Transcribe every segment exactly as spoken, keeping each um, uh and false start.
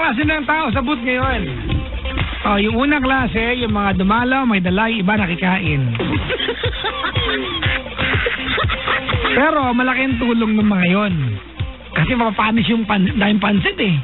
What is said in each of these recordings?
klase ng tao sa booth ngayon. Oh, yung unang klase, yung mga dumalaw, may dalay, iba nakikain. Pero malaking tulong ng mga yon. Kasi mapapanis yung pan dahil pansit eh.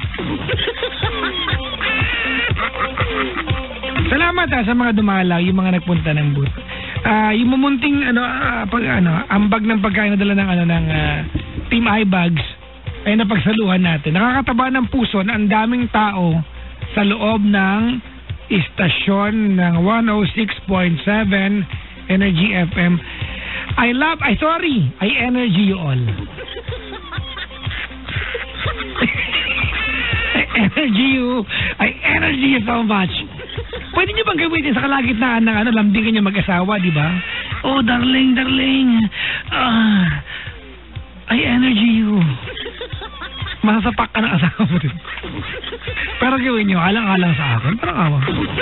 Salamat ha, sa mga dumalaw, yung mga nagpunta ng booth. Ah, uh, yung mumunting ano, uh, pag ano, ambag ng pagkain na dala ng ano ng uh, Team iBags ay napagsaluhan natin. Nakakataba ng puso na ang daming tao sa loob ng istasyon ng one oh six point seven Energy F M. I love, I sorry, I energy you all. I energy you, I energy you so much. Pwede nyo bang gawin sa kalagitnaan ng ano, lambingan nyo mag-asawa, di ba? Oh, darling, darling. Ah, I energy you. Masasapak ka ng asawa mo din. Pero gawin nyo, alang-alang sa akin. Parang awa.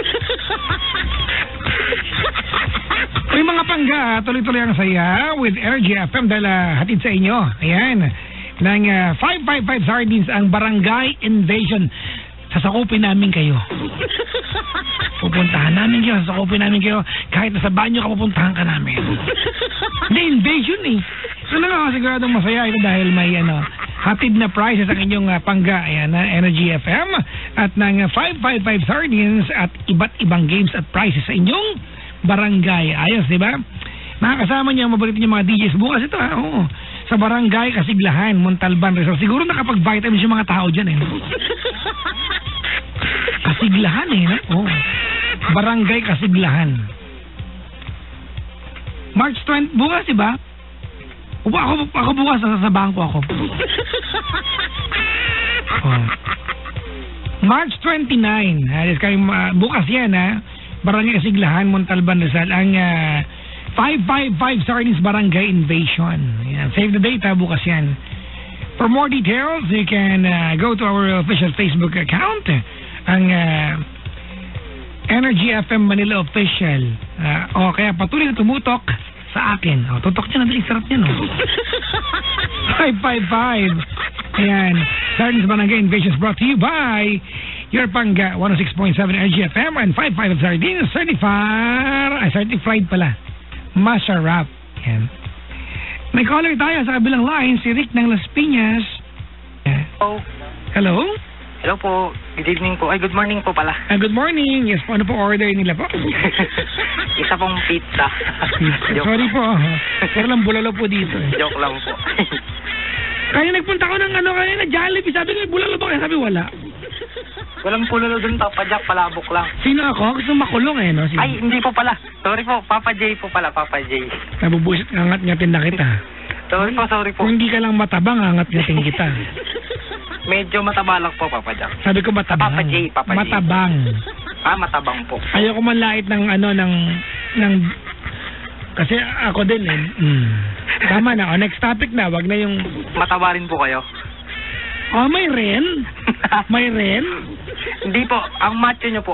May mga pangga, tuloy-tuloy ang saya with Energy F M dahil uh, hatid sa inyo. Ayan. Nang uh, five five five Sardines ang Barangay Invasion. Sasakupin namin kayo. Pupuntahan namin kayo, sasakupin namin kayo. Kahit nasa banyo ka, pupuntahan ka namin. Hindi, invasion eh. So na nga, siguradong masaya ito dahil may ano, hatid na prizes ang inyong uh, pangga. Ayan, na uh, Energy F M at ng uh, five five five Sardines at iba't ibang games at prizes sa inyong barangay. Ayos, di ba? Makakasama niyo ang mabalit niyo mga D Js bukas ito ha. Oo. Sa Barangay Kasiglahan, Montalban, Rizal. Siguro nakapag-vitamins yung mga tao dyan eh. Kasiglahan eh. No? Oh. Barangay Kasiglahan. March twentieth, bukas diba? O, ako, ako bukas, sa bangko ako. Oh. March twenty-ninth. Uh, bukas yan ha. Barangay Kasiglahan, Montalban, Rizal. Ang uh, five five five Sardines Barangay Invasion. Yan. Save the date ha, bukas yan. For more details, you can uh, go to our official Facebook account. Ang uh, Energy F M Manila Official. Uh, o kaya patuloy na tumutok sa akin. O, tutok niya na, sarap niya, no? five five five. Ayan. Sardines Barangay Invasion is brought to you by your Pangga one oh six point seven Energy F M and five five Sardines certified. Ay, certified pala. Masarap. Ayan. May caller tayo sa kabilang line, si Rick ng Las Piñas. Hello. Hello? Hello po. Good evening po. Ay, good morning po pala. Uh, good morning. Yes po. Ano po order nila po? Isa pong pizza. Sorry po. Pero lang bulalo po dito. Eh. Joke lang po. Kaya nagpunta ko ng ano kanina, Jollibee. Sabi ko, bulalo ba? Kaya sabi, wala. Walang pulalo dun, Papa Jack, palabok lang. Sino ako? Gusto makulong eh, no? Sino? Ay, hindi po pala. Sorry po, Papa J po pala, Papa J. Nabubusit, angat-ngatin na kita. Sorry po, sorry po. Kung hindi ka lang matabang, angat-ngatin kita. Medyo mataba lang po, Papa Jack. Sabi ko matabang. Papa J, Papa J. Matabang. Ah, matabang po. Ayoko man lait ng ano, ng, ng, kasi ako din eh. Mm. Tama na, o, next topic na, wag na yung... Mataba rin po kayo. Oh, may ren? May ren? Hindi po, ang macho nyo po.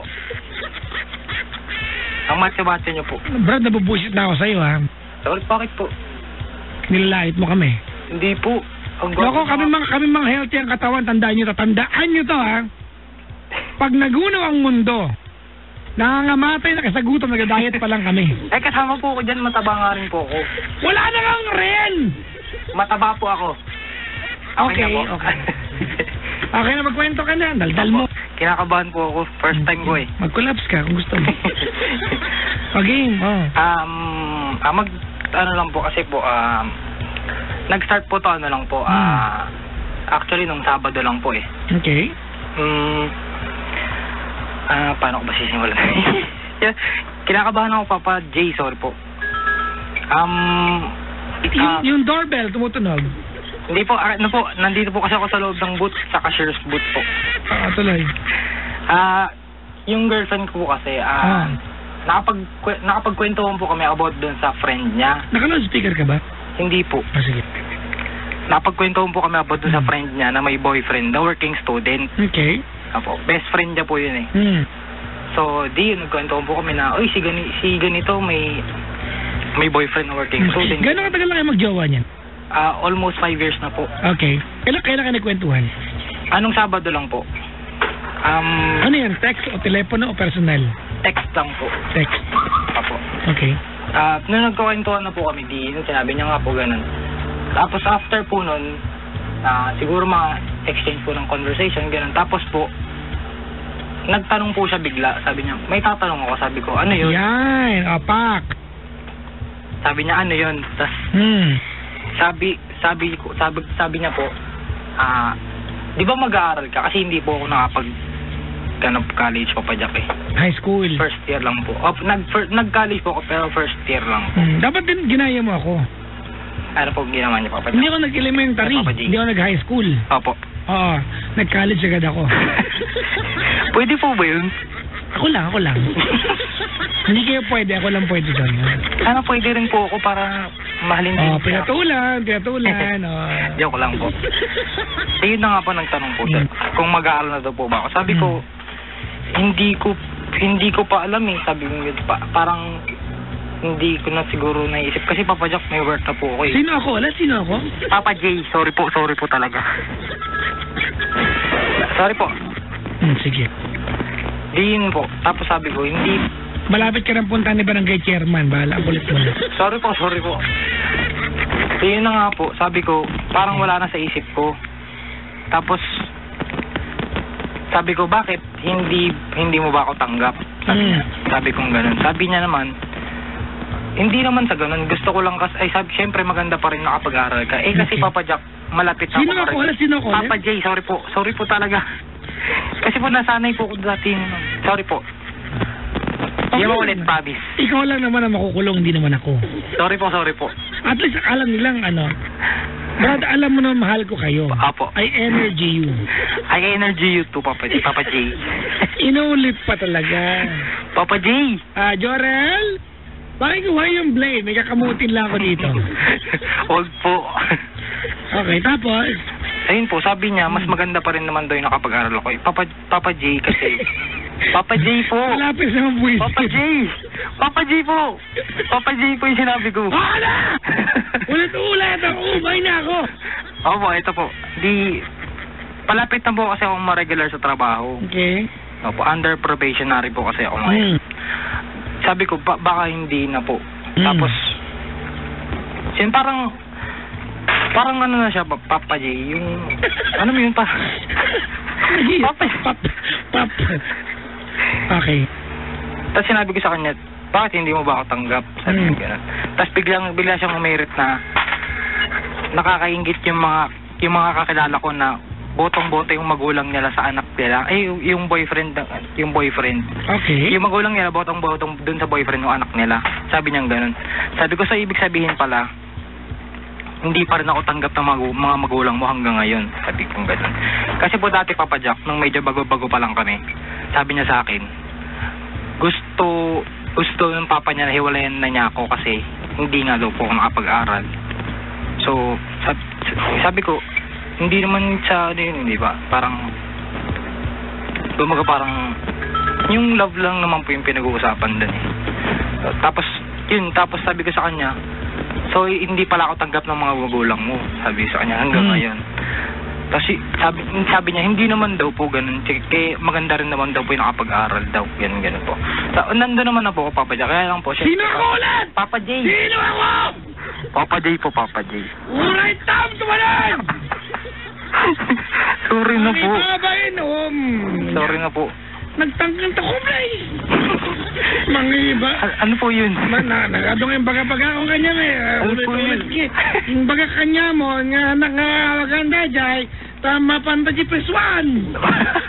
Ang macho-macho nyo po. Brad, nabubusit na ako sa'yo ha. Sorry, bakit po? Nilalait mo kami. Hindi po. Loko, kami mga, kami mga healthy ang katawan, tandaan nyo to. Tandaan nyo to ha. Pag nagunaw ang mundo, nangangamatay na kasagutan, nag-diet pa lang kami. Eh, kasama po ako dyan, mataba nga rin po ako. Wala na kang ren! Mataba po ako. Okay, okay. Okay, okay na, magkwento ka na. Daldal mo. Kinakabahan po ako. First time ko eh. Mag-collapse ka kung gusto mo. Pag-game, oh. Um, ah, mag, ano lang po kasi po, um, nag-start po to, ano lang po, ah, uh, actually, nung Sabado lang po eh. Okay. Hmm, ah, uh, paano ko ba sisimulan? Kinakabahan ako, Papa J, sorry po. Um, uh, yung, yung doorbell, tumutunog. Hindi po, ano po, nandito po kasi ako sa loob ng booth, sa cashier's booth po. Ah, tuloy. Ah, uh, yung girlfriend ko po kasi, ah, uh, ah. nakapag, nakapagkwentuhan po kami about dun sa friend niya. Naka-loudspeaker ka ba? Hindi po. Ah, sige. Nakapagkwentuhan po kami about dun hmm. sa friend niya na may boyfriend, na working student. Okay. Apo, best friend niya po yun eh. Hmm. So, di, nagkwentuhan po kami na, uy, si, gani, si ganito may, may boyfriend na working student. Gano'ng katagal na kayo magjowa niyan? Uh, almost five years na po. Okay. Kailan kailan ka nagkwentuhan? Anong Sabado lang po. Um, Ano yan? Text o telepono o personal? text lang po. Text. Apo. Okay. Ah, nung nagkukwentuhan na po kami, di, nung sinabi niya nga po ganun. Tapos after po nun, ah, siguro mga exchange po ng conversation, ganun. Tapos po, nagtanong po siya bigla. Sabi niya, may tatanong ako. Sabi ko, ano yun? Yan. Apak. Sabi niya, ano yun? Tapos, Hmm. sabi, sabi, ko, sabi, sabi niya po, ah, di ba mag-aaral ka? Kasi hindi po ako nakapag ganap college pa pa Jack eh. High school. First year lang po. Oh, nag, fir, nag-college po ako pero first year lang po. Hmm. Dapat din ginaya mo ako. Ano po ginawa niya pa pa Hindi ako nag-elementary. Ay, Papa J. Hindi ako nag-high school. Opo. Oo. Nag-college agad ako. Pwede po ba yun? Ako lang, ako lang. Hindi kayo pwede. Ako lang pwede doon. Sana pwede rin po ako para mahalin din Oh, siya. pinatulan, pinatulan. Oh. Joke lang po. Eh, yun na nga po nagtanong po siya. Kung mag-aaral na daw po ba ako. Sabi ko, hindi ko hindi ko pa alam eh. Sabi ko, pa, parang hindi ko na siguro naisip. Kasi Papa Jack, may work na po ako eh. Sino ako? Wala, sino ako? Papa J, sorry po, sorry po talaga. Sorry po. Hmm, sige. Di yun po. Tapos sabi ko, hindi. Malapit ka ng punta ni Barangay Chairman. Bahala, kulit mo na. Sorry po, sorry po. Di yun na nga po. Sabi ko, parang wala na sa isip ko. Tapos, sabi ko, bakit hindi hindi mo ba ako tanggap? Sabi Hmm. niya, sabi kong ganun. Sabi niya naman, hindi naman sa ganun. Gusto ko lang kasi, ay sabi, syempre maganda pa rin nakapag-aral ka. Eh kasi Okay. Papa Jack, malapit na Sino ako. ako? ma-reg- Wala, sino ako? Papa J, sorry po. Sorry po talaga. Kasi po nasanay po ko dati. Sorry po. Hindi mo ulit, promise. Ikaw lang naman ang makukulong, hindi naman ako. Sorry po, sorry po. At least alam nilang ano, Brad, alam mo na mahal ko kayo. Apo. I energy you. I energy you too, Papa J. Papa J. Inulit pa talaga. Papa J. Ah, Jorel? Bakit kuha yung blade? May kakamutin lang ako dito. Huwag po. Okay, tapos? Ayun po, sabi niya, mas maganda pa rin naman daw yung nakapag-aral ako. Eh, Papa, Papa J kasi. Papa J po. Malapit sa mabuhay. Papa J. Papa J po. Papa J po yung sinabi ko. Ah, na! Ulit-ulit ako. Umay na ako. Opo, ito po. Di, palapit na po kasi akong ma-regular sa trabaho. Okay. Opo, under probationary po kasi ako ngayon. Hmm. Sabi ko, ba- baka hindi na po. Hmm. Tapos, yun parang, parang ano na siya, pa- Papa J, yung, ano mo yun pa? Papa. Pap. Pap. Okay. Tapos sinabi ko sa kanya, bakit hindi mo ba ako tanggap? Sabi Hmm. ko gano'n. Tapos biglang, bigla siyang umirit na, nakakaingit yung mga, yung mga kakilala ko na, botong-boto yung magulang nila sa anak nila. Eh, yung- yung boyfriend, yung boyfriend. Okay. Yung magulang nila, botong-botong dun sa boyfriend ng anak nila. Sabi niya ganun. Sabi ko, sa ibig sabihin pala, hindi pa rin ako tanggap ng magu- mga magulang mo hanggang ngayon. Sabi ko ganun. Kasi po dati, Papa Jack, nung medyo bago-bago pa lang kami, sabi niya sa akin, gusto, gusto ng papa niya na hiwalayan na niya ako kasi hindi nga daw po ako nakapag-aral. So, sabi, sabi ko, hindi naman sa ano yun, di ba? Parang, bumaga parang, yung love lang naman po yung pinag-uusapan dun eh. Tapos, yun, tapos sabi ko sa kanya, so, hindi pala ako tanggap ng mga magulang mo, sabi sa kanya, hanggang Hmm. ngayon. Kasi, sabi, sabi niya, hindi naman daw po ganun. Kaya maganda rin naman daw po yung nakapag-aral daw. Ganun, ganun po. So, nandun naman na po ako, Papa J. Kaya lang po, siya. Sino ako ulit? Papa J. Sino ako? Papa J po, Papa J. Alright, time to manan! Sorry na po. Inom. Sorry na po. Nagtangkang takumlay. Mangiba. A- ano po yun? Man, na, nagadong yung baga-baga ko kanya may. Ano po yun? Yung baga kanya mo, nga nakawaganda jay, tama panta di preswan.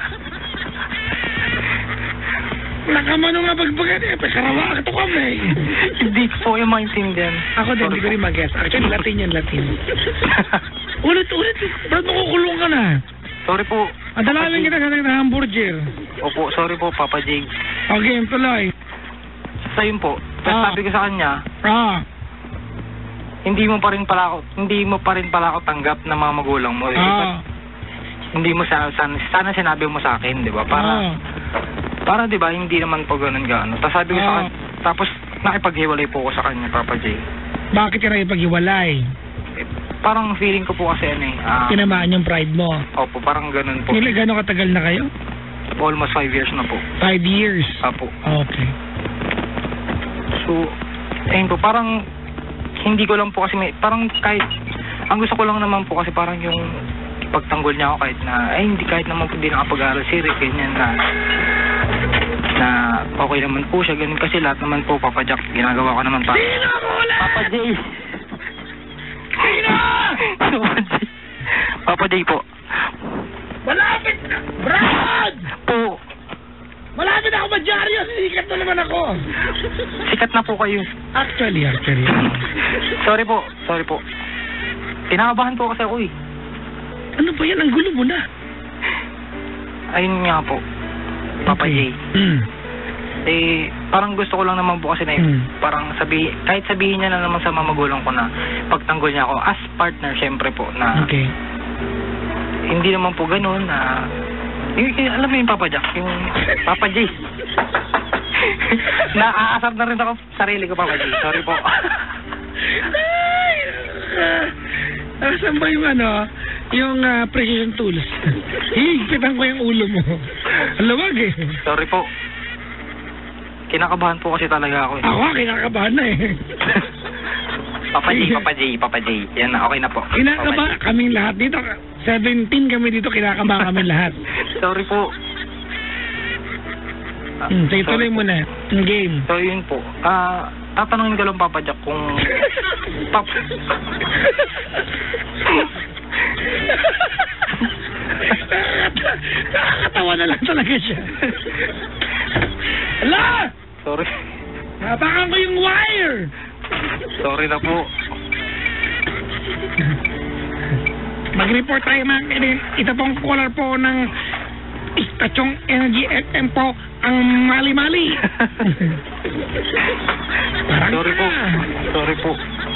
Nakamano nga bagbaga niya, pekarawa ka to kami. Hindi ko po yung maintindihan. Ako din, hindi ko rin mag-guess. Actually, Latin yan, Latin. Ulit-ulit, ba't makukulong ka na? Sorry po. Adalawin kita sa ng hamburger. Opo, sorry po, Papa J. Okay, tuloy. Sa yun po. Tapos Ah. sabi ko sa kanya, Ah, hindi mo pa rin pala ako, hindi mo pa rin pala ako tanggap ng mga magulang mo. Eh, ah, ba't hindi mo sana, sana, sana sinabi mo sa akin, di ba? Para, ah. para di ba, hindi naman po ganun gaano. Tapos sabi ko sa Ah. kanya, tapos nakipaghiwalay po ako sa kanya, Papa J. Bakit ka nakipag-iwalay? Eh, parang feeling ko po kasi ano eh, ah, Tinamaan yung pride mo. opo, parang ganun po. Nila gano'ng katagal na kayo? almost five years na po. Five years? Apo. Okay. So, ayun po, parang hindi ko lang po kasi may, parang kahit, ang gusto ko lang naman po kasi parang yung pagtanggol niya ako kahit na, ay hindi kahit naman po hindi nakapag-aaral si Rick, ganyan na, na okay naman po siya, ganun kasi lahat naman po, Papa Jack, ginagawa ko naman para. Sino ako ulit? Papa J! Sino? Papa J! Papa J po. Malapit na! Brad! Po. Malapit ako madyaryo! Sikat na naman ako! Sikat na po kayo. Actually, actually. Sorry po, sorry po. Kinakabahan po kasi ako eh. Ano ba yan? Ang gulo mo na. Ayun nga po. Papa Okay. J. Mm. Eh, parang gusto ko lang naman po kasi na Mm. parang sabi, kahit sabihin niya na naman sa mga magulang ko na pagtanggol niya ako as partner, syempre po, na Okay. hindi naman po ganun na, yung, yung- alam mo yung Papa Jack, yung Papa J. Naaasar na rin ako sarili ko, Papa J. Sorry po. Ay! Ah, saan ba yung ano? Yung ah, precision tools. Higpitan ko yung ulo mo. Ang luwag eh. Sorry po. Kinakabahan po kasi talaga ako eh. Ako, kinakabahan na eh. Papa J, Papa J, Papa J. Yan na, okay na po. Kinakaba Papa J. kaming lahat dito. seventeen kami dito, kinakaba kami lahat. Sorry po. Ah, Hmm, sige, sorry tuloy po. mo na. Ang game. So, yun po. Ah, tatanungin ko lang, Papa Jack, kung... Pap... Nakakatawa na lang talaga siya. Ala! Sorry. Napakan ko yung wire! Sorry na po. Mag-report tayo mga kaibigan. Ito pong caller po ng Istasyong Energy F M po, ang mali-mali. Parang Sorry po. ka. Sorry po.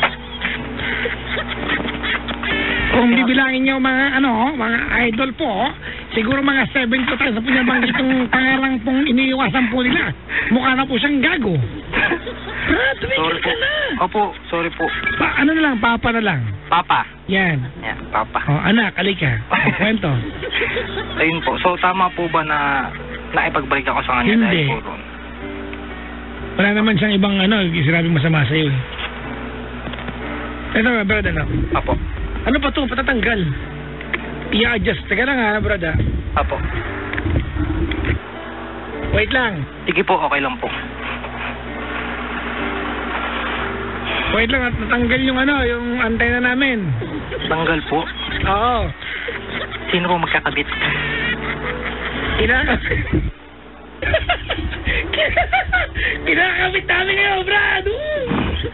Kung bibilangin nyo mga ano, mga idol po, siguro mga seven to tayo sa pinabanggit itong pangarang pong iniiwasan po nila. Mukha na po siyang gago. Brad, Sorry tumigil po. ka na. Opo, sorry po. Pa, ano na lang, papa na lang. Papa. Yan. Yan, Papa. O, anak, alika. O, kwento. Ayun po. So, tama po ba na naipag-break ako sa kanya Hindi. dahil po ron? Wala naman siyang ibang ano, sinabing masama sa'yo. eh. Ito nga, brad, ano? Apo. Ano pa to? Patatanggal. I-adjust. Teka lang ha, brad, ha? Apo. Wait lang. Sige po, okay lang po. Wait lang, at natanggal yung ano, yung antena namin. Tanggal po. Oo. Sino po magkakabit? Kinakabit. Kinakabit namin ngayon, brad. Woo!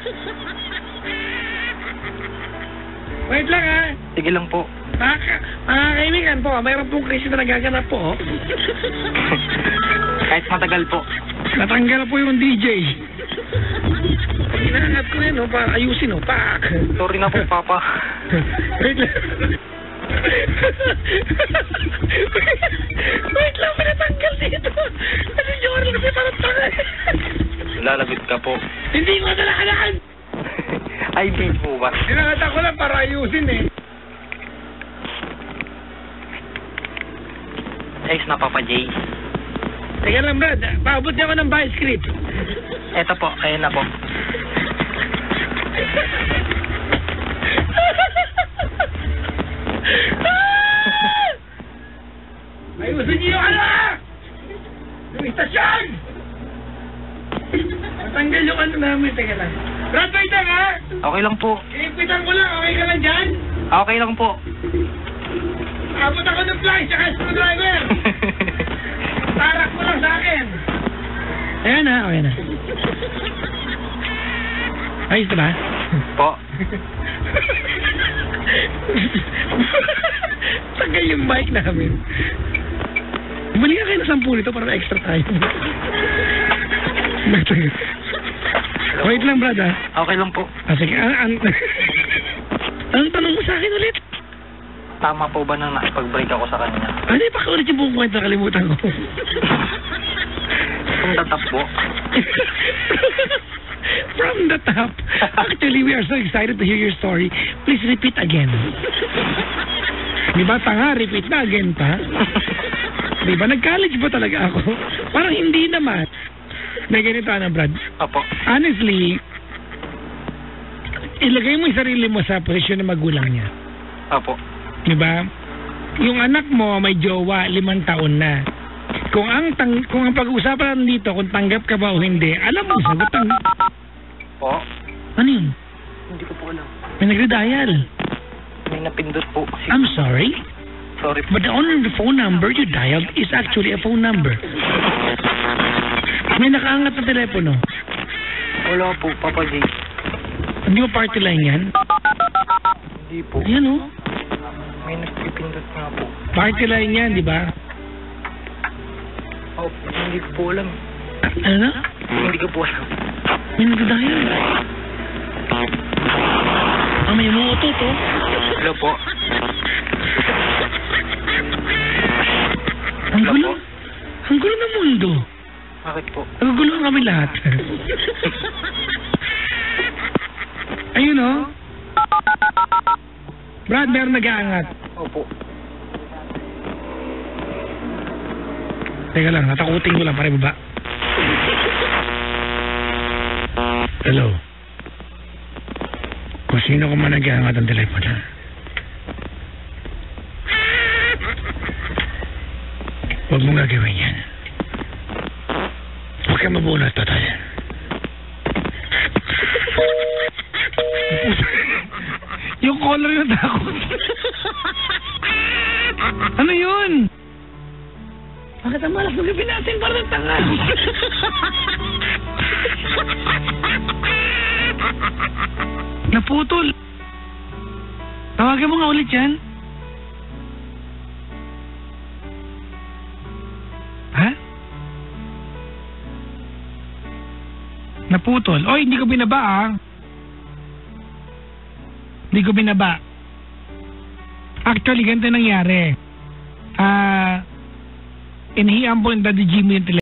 Wait lang ha. Sige lang po. Mga, ka- mga kaibigan po, mayroon pong krisis na nagaganap po. Kahit matagal po. Natanggal po yung D J. Inaangat ko yun, no, para ayusin, no, pak. Sorry na po, Papa. Wait lang. Wait lang, pinatanggal dito. Ano yung oras kasi parang tanga. Lalagot ka po. Hindi ko nalakaan. Ay, di po ba? Sinangatan ko lang para ayusin eh. Ayos na, Papa J. Teka lang, Brad. Paabot niya ako ng buy script. Eto po, ayun na po. Ayusin niyo yung ano! Yung istasyon! Matanggal yung ano namin. Teka lang. Brad, wait lang ha! Okay lang po. Iikwitan ko lang. Okay ka lang dyan? Okay lang po. Abot ako ng fly tsaka screwdriver. Tarak mo lang sa akin. Ayan na, okay na. Ayos na ba? Po. Tagal yung mic namin. Bumali ka kayo ng sampu nito para extra tayo. Wait lang, brad, ha? Okay lang po. Ah, sige. An an anong tanong mo sa akin ulit? Tama po ba na nakipag-break ako sa kanya? Ano yung pakiulit yung buong kwento? Kalimutan ko. Kung tatap po. From the top. Actually, we are so excited to hear your story. Please repeat again. Di ba, tanga? Repeat na again pa. Diba? Nag-college ba talaga ako? Parang hindi naman. Na ganito, ano, Brad? Opo. Honestly, ilagay mo yung sarili mo sa posisyon ng magulang niya. Opo. Diba? Yung anak mo may jowa, limang taon na. Kung ang tang kung ang pag-uusapan dito kung tanggap ka ba o hindi, alam mo sagot ang... Po? Ano yun? Hindi ko po alam. May nagre-dial. May napindot po. Kasi, I'm sorry, sorry po. but the only phone number you dialed is actually a phone number. May nakaangat na telepono. Wala po, Papa J. Hindi mo party line yan? Hindi po. Ayan o. May nagpipindot nga po. Party line yan, di ba? Oh, hindi ko po alam. Ano na? Hindi ko po alam. May nagre-dial. Ah, may umuutot to. Hello po. Ang gulo. Ang gulo ng mundo. Bakit po? Ang gulo kami lahat. Ayun o. Brad, meron nag-aangat. Opo. Teka lang, natakutin ko lang para baba. Hello. Kung sino ko man nag-aangat ang telepono. Huwag mong gagawin yan. Huwag ka mabunot, total. Yung color yung takot. Ano yun? Bakit ang malas ng gabi natin para ng tanga? Naputol. Tawagan mo nga ulit yan. Ha? Naputol. Oy, hindi ko binaba ah. Hindi ko binaba. Actually, ganito nangyari. Ah, uh, inihiyan po ng Daddy Jimmy yung